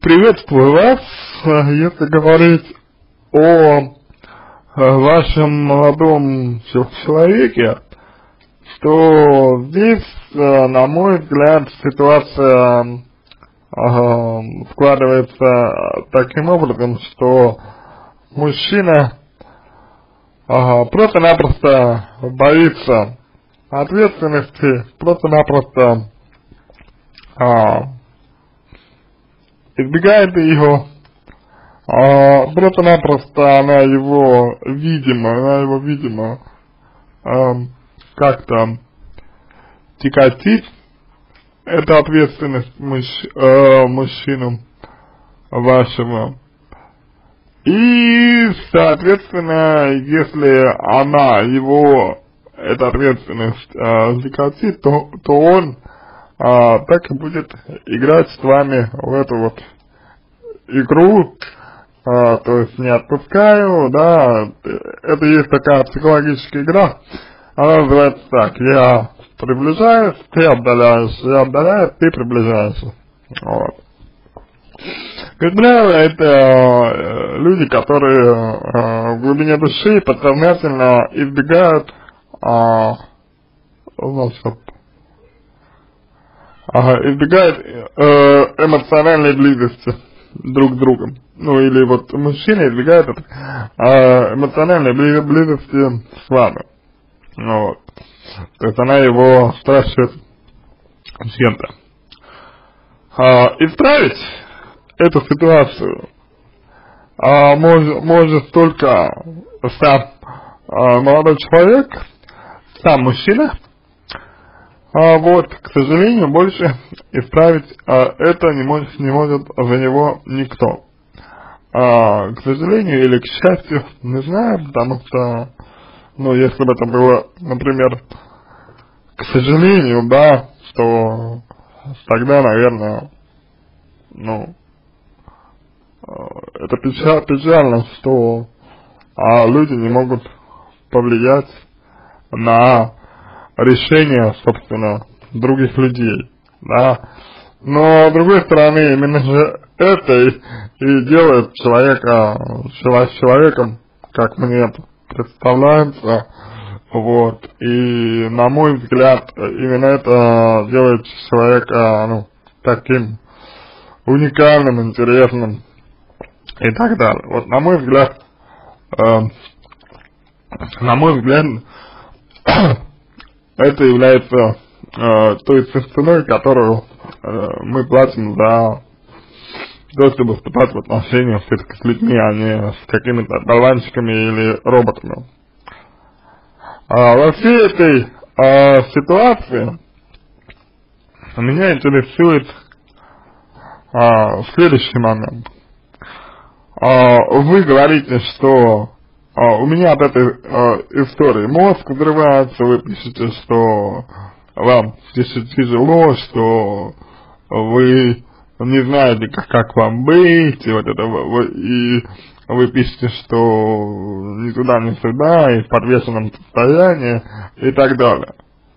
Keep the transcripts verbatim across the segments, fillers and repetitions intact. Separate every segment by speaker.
Speaker 1: Приветствую вас. Если говорить о вашем молодом человеке, то здесь, на мой взгляд, ситуация э, складывается таким образом, что мужчина э, просто-напросто боится ответственности, просто-напросто э, избегает ее, а, просто-напросто она его, видимо, она его, видимо, а, как-то тяготит, это ответственность мужч, а, мужчину вашего. И, соответственно, если она его, эта ответственность а, тяготит, то, то он А, так и будет играть с вами в эту вот игру, а, то есть не отпускаю, да, это есть такая психологическая игра, она называется так: я приближаюсь, ты отдаляешься, я отдаляюсь, ты приближаешься, вот. Как правило, это э, люди, которые э, в глубине души подсознательно избегают, э, значит, Ага, избегает э, эмоциональной близости друг с другом. Ну или вот мужчина избегает э, эмоциональной бли близости с вами. Ну, вот. То есть она его спрашивает чем-то. А, исправить эту ситуацию а, может, может только сам а, молодой человек, сам мужчина. А, вот, к сожалению, больше исправить а, это не может, не может за него никто. А, к сожалению или к счастью, не знаю, потому что, ну, если бы это было, например, к сожалению, да, то тогда, наверное, ну, это печаль, печально, что а, люди не могут повлиять на решения, собственно, других людей, да, но с другой стороны, именно же это и, и делает человека человеком, как мне представляется, вот, и на мой взгляд, именно это делает человека, ну, таким уникальным, интересным и так далее. Вот, на мой взгляд, э, на мой взгляд, это является э, той ценой, которую э, мы платим за то, чтобы вступать в отношения все-таки с людьми, а не с какими-то болванчиками или роботами. А, во всей этой э, ситуации меня интересует э, следующий момент. Э, вы говорите, что Uh, у меня от этой uh, истории мозг взрывается, вы пишете, что вам тяжело, что вы не знаете, как, как вам быть, и вот это, вы, и вы пишете, что ни туда, ни сюда, и в подвешенном состоянии, и так далее.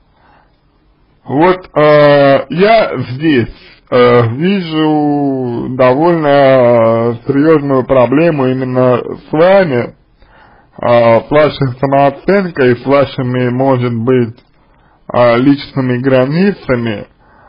Speaker 1: Вот uh, я здесь uh, вижу довольно серьезную проблему именно с вами, с вашей самооценкой, с вашими, может быть, личными границами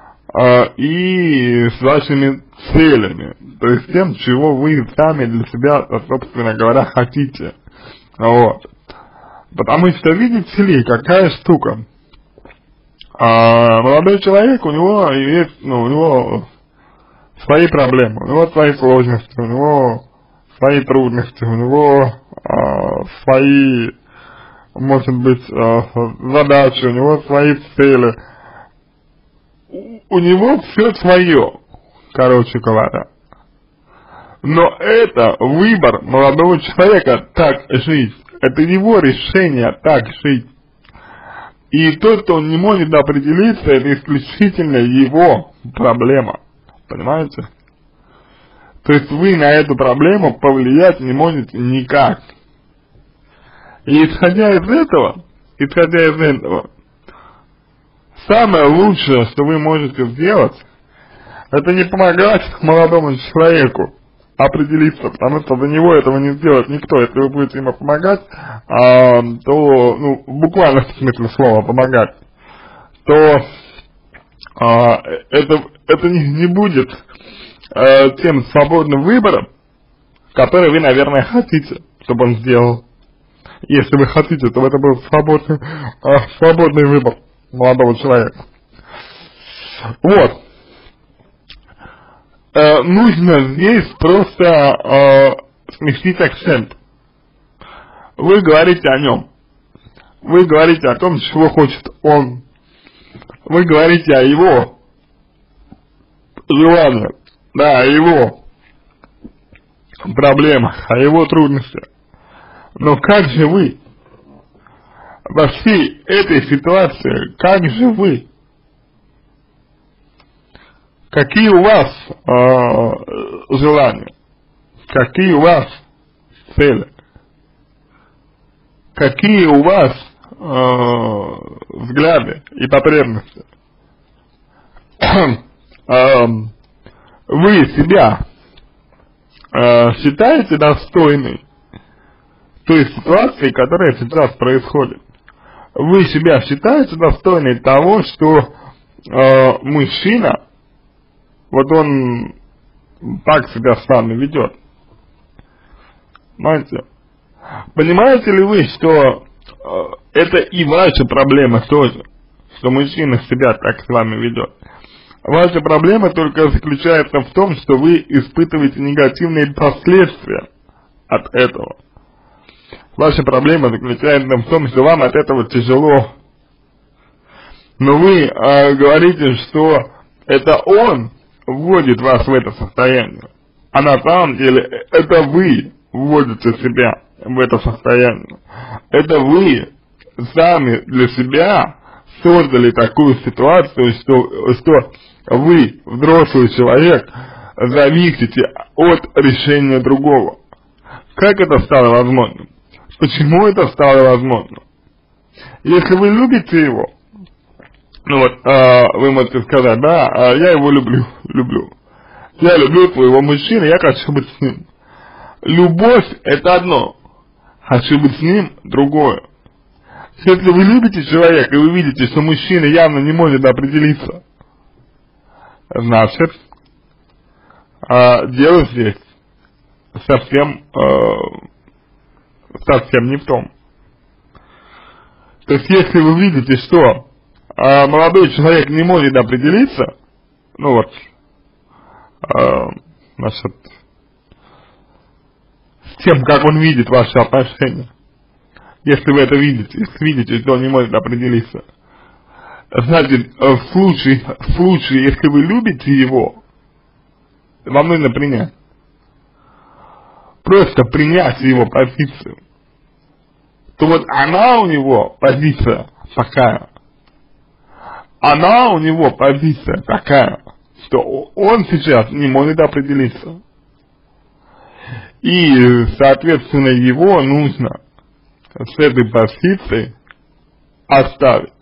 Speaker 1: и с вашими целями, то есть тем, чего вы сами для себя, собственно говоря, хотите, вот. Потому что, видите ли, какая штука, молодой человек, у него есть, ну, у него свои проблемы, у него свои сложности, у него свои трудности, у него а, свои, может быть, а, задачи, у него свои цели, у, у него все свое, короче говоря. Но это выбор молодого человека так жить, это его решение так жить. И то, что он не может определиться, это исключительно его проблема, понимаете? То есть вы на эту проблему повлиять не можете никак. И исходя из этого, исходя из этого, самое лучшее, что вы можете сделать, это не помогать молодому человеку определиться, потому что за него этого не сделает никто. Если вы будете ему помогать, а, то, ну, буквально в смысле слова помогать, то а, это, это не, не будет а, тем свободным выбором, который вы, наверное, хотите, чтобы он сделал. Если вы хотите, то это был свободный, а, свободный выбор молодого человека. Вот. Э, нужно здесь просто э, сместить акцент. Вы говорите о нем. Вы говорите о том, чего хочет он. Вы говорите о его желаниях, да, о его проблемах, о его трудностях. Но как же вы во всей этой ситуации, как же вы? Какие у вас э, желания? Какие у вас цели? Какие у вас э, взгляды и потребности? э, вы себя э, считаете достойной той ситуации, которая сейчас происходит? Вы себя считаете достойной того, что э, мужчина, вот он так себя с вами ведет? Понимаете? Понимаете ли вы, что э, это и ваша проблема тоже, что мужчина себя так с вами ведет? Ваша проблема только заключается в том, что вы испытываете негативные последствия от этого. Ваша проблема заключается в том, что вам от этого тяжело. Но вы э, говорите, что это он вводит вас в это состояние, а на самом деле это вы вводите себя в это состояние. Это вы сами для себя создали такую ситуацию, что, что вы, взрослый человек, зависите от решения другого. Как это стало возможным? Почему это стало возможным? Если вы любите его, ну вот, а, вы можете сказать, да, а я его люблю, люблю. Я люблю твоего мужчину, я хочу быть с ним. Любовь – это одно, хочу быть с ним – другое. Если вы любите человека, и вы видите, что мужчина явно не может определиться, значит, а, дело здесь совсем, а, совсем не в том. То есть, если вы видите, что а, молодой человек не может определиться, ну вот, а, значит, с тем, как он видит ваши отношения, если вы это видите, если видите, что он не может определиться, значит, в случае, в случае, если вы любите его, вам нужно принять, просто принять его позицию, то вот она у него позиция такая, она у него позиция такая, что он сейчас не может определиться. И, соответственно, его нужно с этой позиции оставить.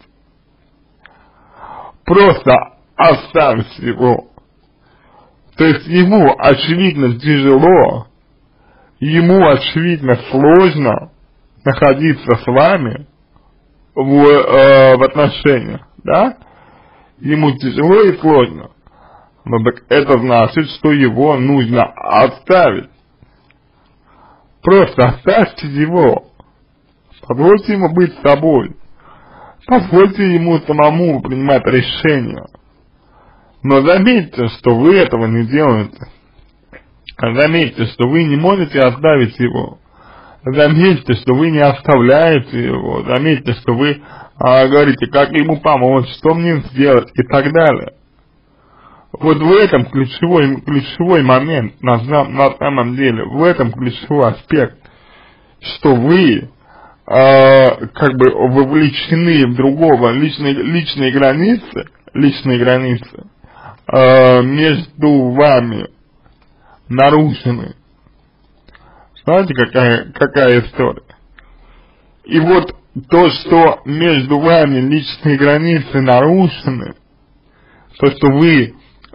Speaker 1: Просто оставить его. То есть ему очевидно тяжело, ему очевидно сложно находиться с вами в, э, в отношениях, да? Ему тяжело и сложно. Но так это значит, что его нужно оставить. Просто оставьте его. Позвольте ему быть собой. Позвольте ему самому принимать решения. Но заметьте, что вы этого не делаете. Заметьте, что вы не можете оставить его. Заметьте, что вы не оставляете его. Заметьте, что вы а, говорите, как ему помочь, что мне сделать и так далее. Вот в этом ключевой, ключевой момент, на, на самом деле, в этом ключевой аспект, что вы э, как бы вовлечены в другого, личные, личные границы, личные границы э, между вами нарушены. Знаете, какая, какая история? И вот то, что между вами личные границы нарушены, то, что вы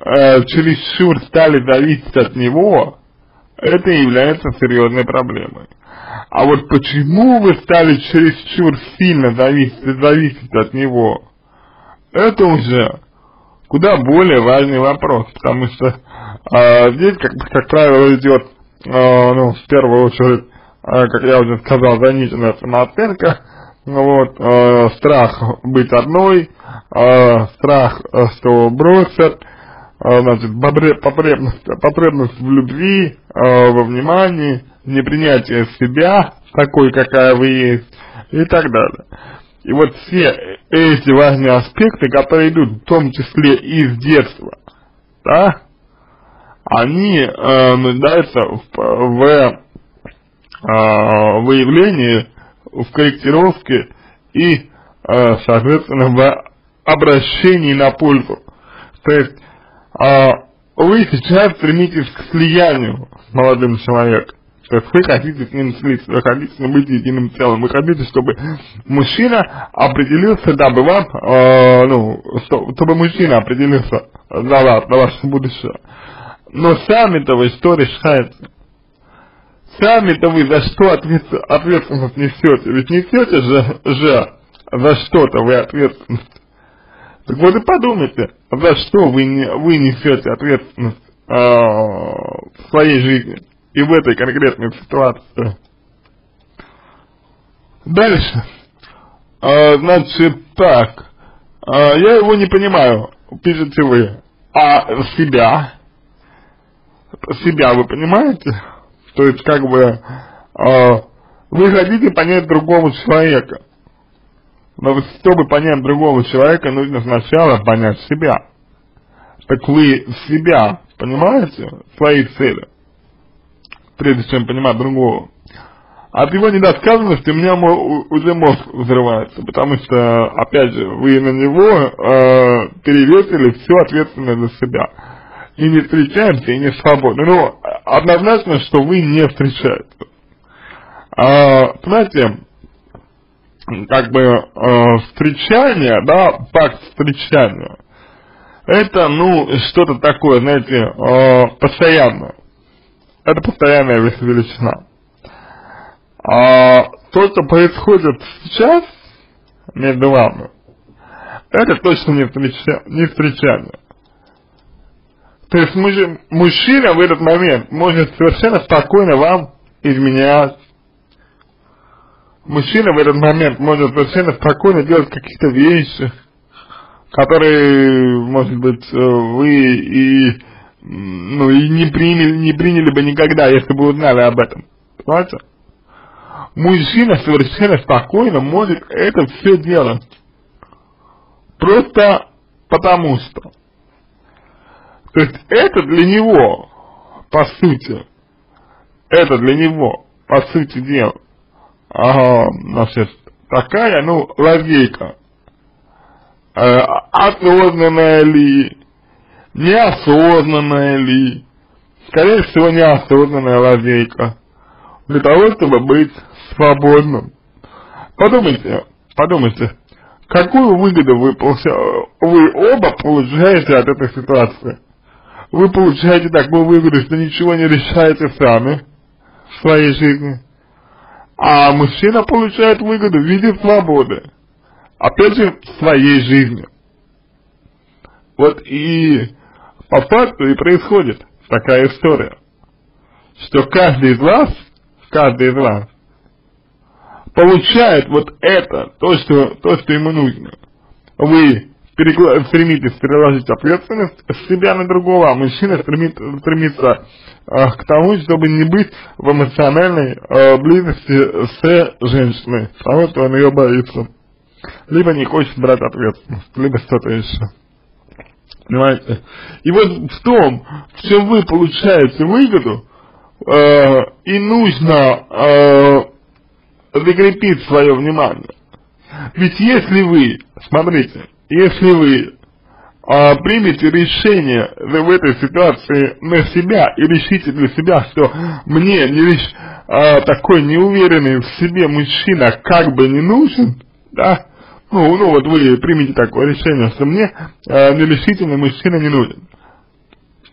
Speaker 1: э, чересчур стали зависеть от него, это является серьезной проблемой. А вот почему вы стали чересчур сильно зависеть, зависеть от него, это уже куда более важный вопрос, потому что э, здесь, как, как правило, идет, э, ну, в первую очередь, э, как я уже сказал, заниженная самооценка, вот, э, страх быть одной, э, страх, э, что бросят, э, значит, потребность, потребность в любви, э, во внимании, непринятие себя такой, какая вы есть, и так далее. И вот все эти важные аспекты, которые идут в том числе из детства, да, они э, нуждаются в, в э, выявлении, в корректировке и, э, соответственно, в обращении на пользу. То есть э, вы сейчас стремитесь к слиянию с молодым человеком. То есть вы хотите с ним слиться, вы хотите с ним быть единым целым, вы хотите, чтобы мужчина определился, дабы вам, э, ну, чтобы мужчина определился за вас, за ваше будущее. Но сами-то вы что решаете? Сами-то вы за что ответственность несете? Ведь несете же, же за что-то вы ответственность. Так вот и подумайте, за что вы, не, вы несете ответственность э, в своей жизни. И в этой конкретной ситуации. Дальше. А, значит, так. А, я его не понимаю, пишете вы. А себя? Себя вы понимаете? То есть, как бы, а, вы хотите понять другого человека. Но чтобы понять другого человека, нужно сначала понять себя. Так вы себя понимаете? Свои цели. Прежде чем понимать другого. От его недосказанности у меня уже мозг взрывается, потому что, опять же, вы на него э, перевесили всю ответственность за себя. И не встречаемся, и не свободны. Ну, однозначно, что вы не встречаетесь. А, знаете, как бы э, встречание, да, факт встречания, это, ну, что-то такое, знаете, э, постоянное. Это постоянная величина. А то, что происходит сейчас между вами, это точно не, встреча, не встречание. То есть муж, мужчина в этот момент может совершенно спокойно вам изменять. Мужчина в этот момент может совершенно спокойно делать какие-то вещи, которые, может быть, вы и ну и не приняли, не приняли бы никогда, если бы узнали об этом. Понимаете? Мужчина совершенно спокойно может это все делать. Просто потому что. То есть это для него, по сути, это для него, по сути дела, ага, значит, такая, ну, лазейка. Э, осознанная ли, неосознанная ли, скорее всего неосознанная лазейка, для того, чтобы быть свободным. Подумайте, подумайте, какую выгоду вы, получаете, вы оба получаете от этой ситуации. Вы получаете такую выгоду, что ничего не решаете сами в своей жизни, а мужчина получает выгоду в виде свободы, опять же, в своей жизни. Вот и по факту и происходит такая история, что каждый из вас, каждый из вас получает вот это, то, что, то, что ему нужно. Вы перекла- стремитесь переложить ответственность с себя на другого, а мужчина стремится, стремится э, к тому, чтобы не быть в эмоциональной э, близости с женщиной, потому что он ее боится. Либо не хочет брать ответственность, либо что-то еще. Понимаете? И вот в том, в чем вы получаете выгоду, э, и нужно э, закрепить свое внимание. Ведь если вы, смотрите, если вы а, примете решение в этой ситуации на себя и решите для себя, что мне не лишь а, такой неуверенный в себе мужчина как бы не нужен, да, ну, ну вот вы примете такое решение, что мне а, нерешительный мужчина не нужен,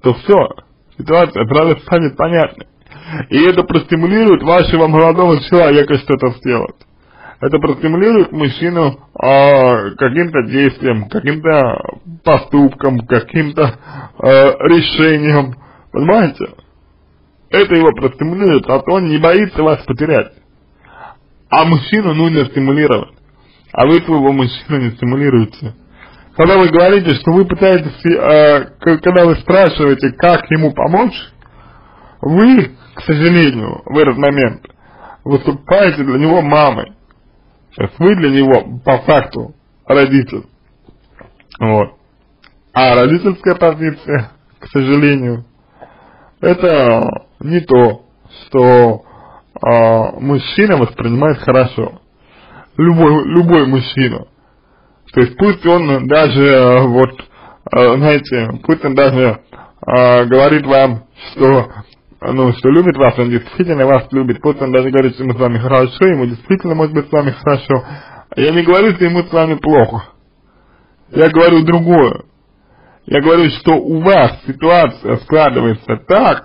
Speaker 1: то все, ситуация сразу станет понятной. И это простимулирует вашего молодого человека что-то сделать. Это простимулирует мужчину э, каким-то действием, каким-то поступком, каким-то э, решением. Понимаете? Это его простимулирует, а то он не боится вас потерять. А мужчину нужно стимулировать. А вы своего мужчину не стимулируете. Когда вы говорите, что вы пытаетесь, э, когда вы спрашиваете, как ему помочь, вы, к сожалению, в этот момент выступаете для него мамой. То есть вы для него, по факту, родитель. Вот. А родительская позиция, к сожалению, это не то, что э, мужчина воспринимает хорошо. Любой, любой мужчина. То есть пусть он даже, вот, э, знаете, пусть он даже э, говорит вам, что, ну, что любит вас, он действительно вас любит, пусть он даже говорит, что ему с вами хорошо, ему действительно может быть с вами хорошо. Я не говорю, что ему с вами плохо. Я говорю другое. Я говорю, что у вас ситуация складывается так,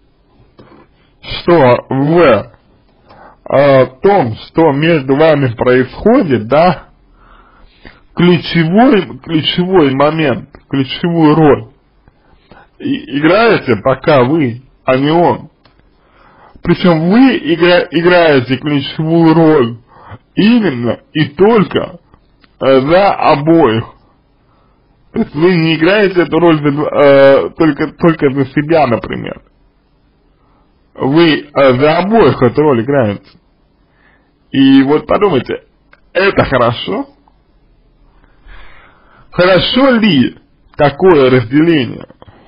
Speaker 1: что в э, том, что между вами происходит, да, ключевой, ключевой момент, ключевую роль и, играете пока вы, а не он. Причем вы игра, играете ключевую роль именно и только э, за обоих. То есть вы не играете эту роль э, только, только за себя, например. Вы э, за обоих эту роль играете. И вот подумайте, это хорошо? Хорошо ли такое разделение?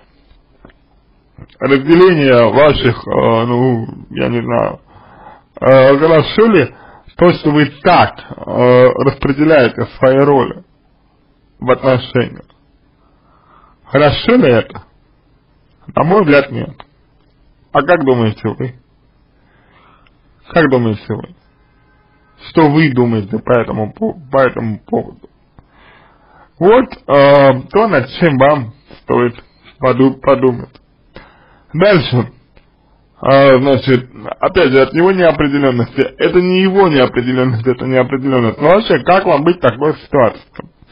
Speaker 1: Разделение ваших, э, ну, я не знаю, э, хорошо ли то, что вы так э, распределяете свои роли в отношениях? Хорошо ли это? На мой взгляд, нет. А как думаете вы? Как думаете вы? Что вы думаете по этому, по этому поводу? Вот э, то, над чем вам стоит поду подумать. Дальше. Э, значит, опять же, от его неопределенности. Это не его неопределенность, это неопределенность. Но вообще, как вам быть в такой ситуации?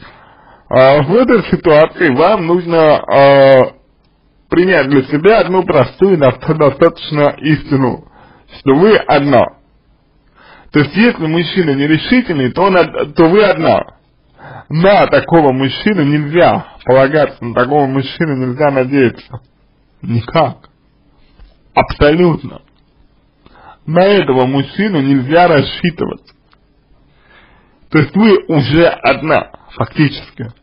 Speaker 1: Э, в этой ситуации вам нужно э, принять для себя одну простую, достаточно истину, что вы одна. То есть, если мужчина нерешительный, то, он, то вы одна. На такого мужчину нельзя полагаться, на такого мужчину нельзя надеяться. Никак. Абсолютно. На этого мужчину нельзя рассчитывать. То есть вы уже одна, фактически.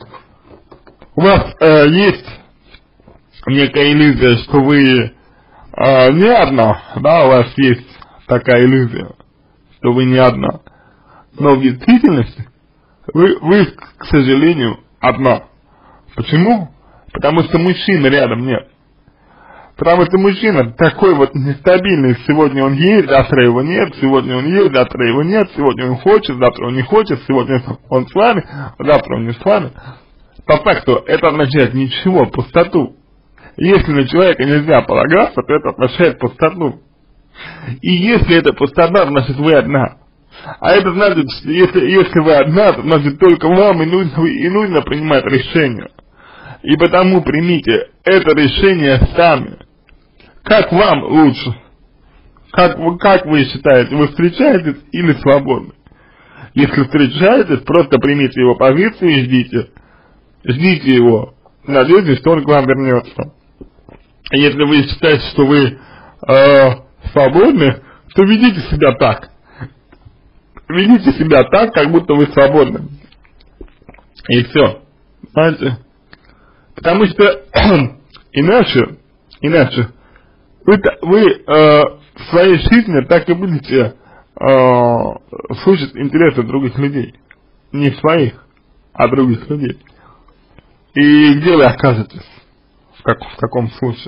Speaker 1: У вас э, есть некая иллюзия, что вы э, не одна, да, у вас есть такая иллюзия, что вы не одна. Но в действительности Вы, вы, к сожалению, одна. Почему? Потому что мужчины рядом нет. Потому что мужчина такой вот нестабильный. Сегодня он есть, завтра его нет, сегодня он есть, завтра его нет, сегодня он хочет, завтра он не хочет, сегодня он с вами, завтра он не с вами. По факту это означает ничего, пустоту. Если на человека нельзя полагаться, то это означает пустоту. И если это пустота, значит вы одна. А это значит, что если, если вы одна, то значит только вам и нужно, и нужно принимать решение. И потому примите это решение сами. Как вам лучше? Как вы, как вы считаете, вы встречаетесь или свободны? Если встречаетесь, просто примите его позицию и ждите. Ждите его. Надейтесь, что он к вам вернется. Если вы считаете, что вы э, свободны, то ведите себя так. Ведите себя так, как будто вы свободны. И все. Знаете? Потому что иначе, иначе, вы, вы э, в своей жизни так и будете э, слушать интересы других людей. Не своих, а других людей. И где вы окажетесь? В, как, в каком случае?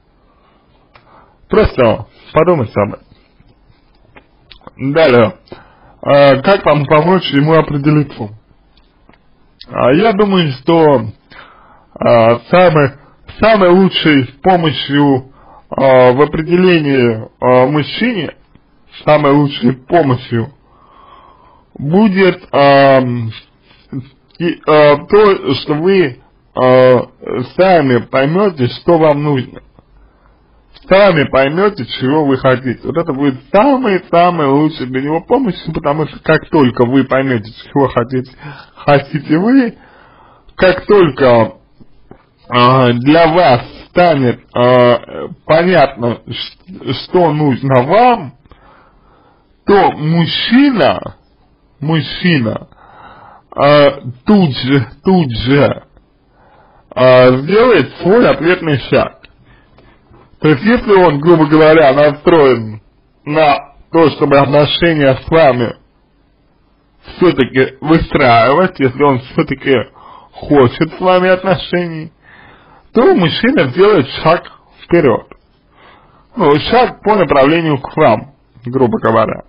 Speaker 1: Просто подумайте об этом. Далее. Э, как вам помочь ему определиться? Э, я думаю, что э, самый, самой лучшей помощью э, в определении э, мужчине, самой лучшей помощью будет э, и, э, то, что вы э, сами поймете, что вам нужно. Сами поймете, чего вы хотите. Вот это будет самый-самый лучший для него помощь, потому что как только вы поймете, чего хотите, хотите вы, как только э, для вас станет э, понятно, что нужно вам, то мужчина, мужчина э, тут же, тут же э, сделает свой ответный шаг. То есть, если он, грубо говоря, настроен на то, чтобы отношения с вами все-таки выстраивать, если он все-таки хочет с вами отношений, то мужчина сделает шаг вперед. Ну, шаг по направлению к вам, грубо говоря.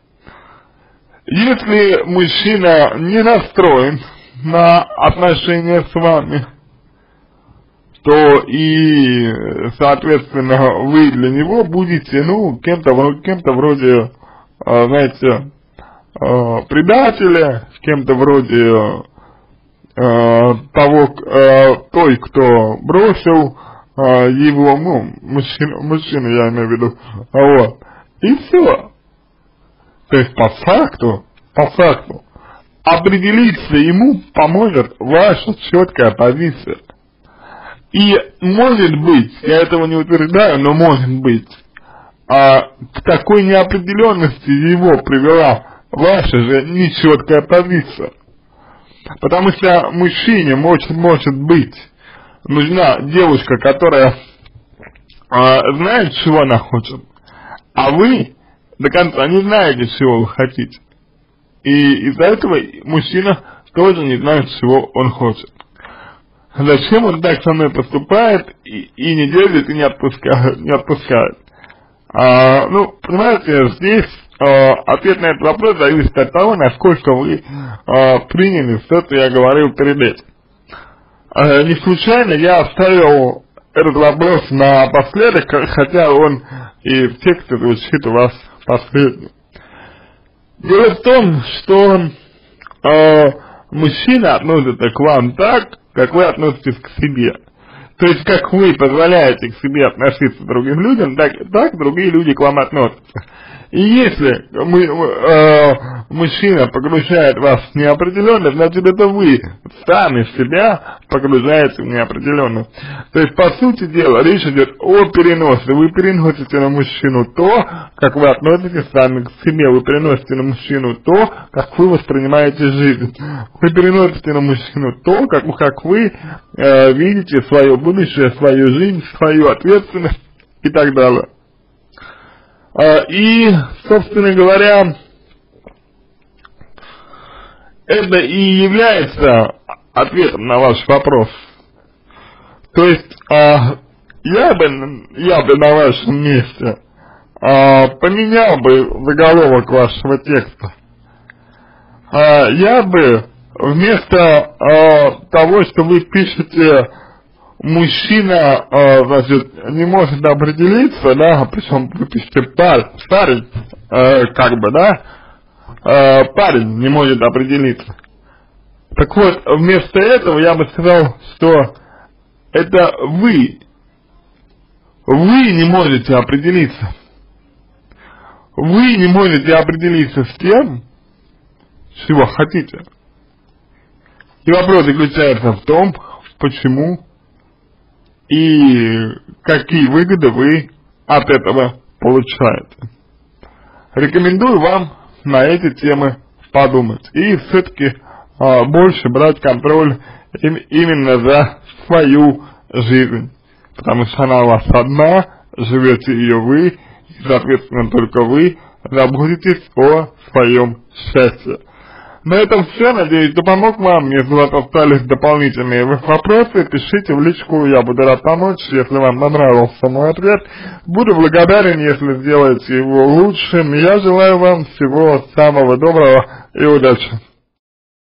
Speaker 1: Если мужчина не настроен на отношения с вами, то и, соответственно, вы для него будете, ну, кем-то кем-то вроде, э, знаете, э, предателя, кем-то вроде э, того, э, той, кто бросил э, его, ну, мужчина, мужчина я имею в виду, вот, и все. То есть, по факту, по факту, определиться ему поможет ваша четкая позиция. И может быть, я этого не утверждаю, но может быть, а, к такой неопределенности его привела ваша же нечеткая позиция. Потому что мужчине может, может быть нужна девушка, которая а, знает, чего она хочет, а вы до конца не знаете, чего вы хотите. И из-за этого мужчина тоже не знает, чего он хочет. Зачем он так со мной поступает и, и не держит, и не отпускает, не отпускает? А, ну, понимаете, здесь а, ответ на этот вопрос зависит от того, насколько вы а, приняли все, что я говорил перед этим. А, не случайно я оставил этот вопрос напоследок, хотя он и в тексте звучит у вас последний. Дело в том, что а, мужчина относится к вам так, как вы относитесь к себе. То есть, как вы позволяете к себе относиться к другим людям, так, так другие люди к вам относятся. И если мы, э, мужчина погружает вас в неопределенность, значит, это вы сами себя погружаете в неопределенность. То есть, по сути дела, речь идет о переносе. Вы переносите на мужчину то, как вы относитесь сами к себе. Вы переносите на мужчину то, как вы воспринимаете жизнь. Вы переносите на мужчину то, как, как вы э, видите свое будущее, свою жизнь, свою ответственность и так далее. И, собственно говоря, это и является ответом на ваш вопрос. То есть, я бы, я бы на вашем месте поменял бы заголовок вашего текста. Я бы вместо того, что вы пишете, мужчина, э, значит, не может определиться, да, причем вы пишете парень, парень э, как бы, да, э, парень не может определиться. Так вот, вместо этого я бы сказал, что это вы, вы не можете определиться. Вы не можете определиться с тем, чего хотите. И вопрос заключается в том, почему и какие выгоды вы от этого получаете. Рекомендую вам на эти темы подумать и все-таки а, больше брать контроль им, именно за свою жизнь, потому что она у вас одна, живете ее вы, и, соответственно, только вы заботитесь о своем счастье. На этом все, надеюсь, что помог вам. Если у вас остались дополнительные вопросы, пишите в личку, я буду рад помочь. Если вам понравился мой ответ, буду благодарен, если сделаете его лучшим. Я желаю вам всего самого доброго и удачи.